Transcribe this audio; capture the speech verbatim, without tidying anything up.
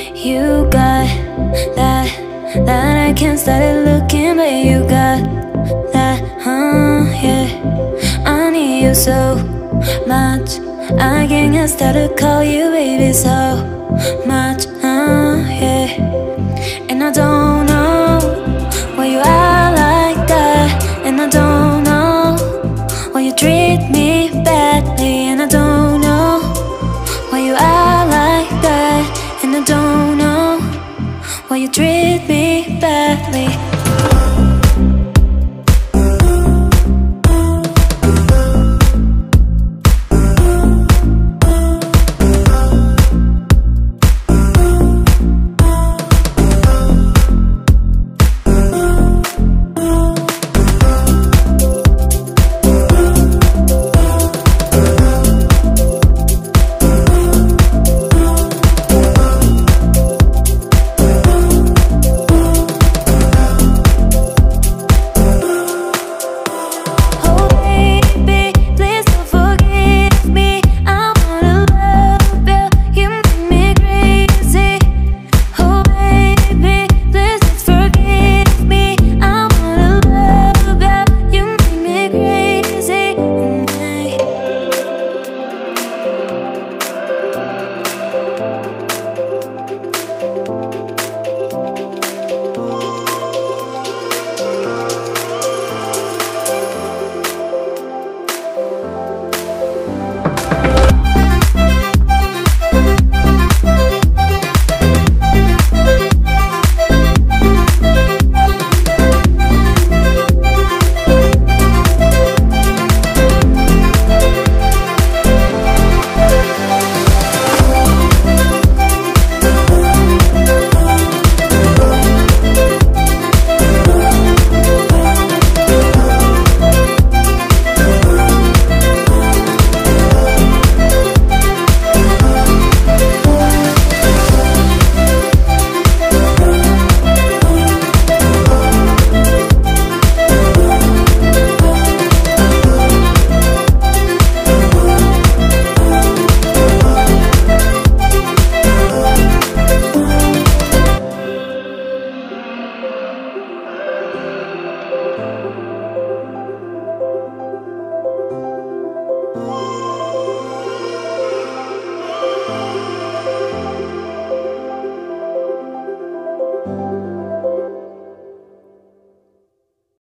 You got that, that I can't start looking, but you got that, huh, yeah. I need you so much, I can't start to call you baby so much, huh, yeah. And I don't know why you are like that, and I don't know why you treat me badly, and I don't know why you are like that, and I don't know why you treat me badly.